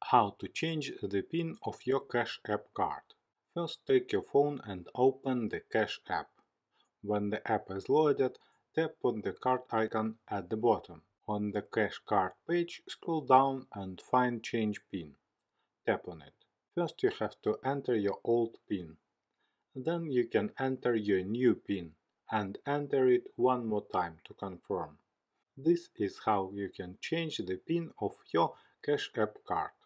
How to change the PIN of your Cash App card. First, take your phone and open the Cash App. When the app is loaded, tap on the card icon at the bottom. On the Cash Card page, scroll down and find Change PIN. Tap on it. First, you have to enter your old PIN. Then you can enter your new PIN and enter it one more time to confirm. This is how you can change the PIN of your Cash App card.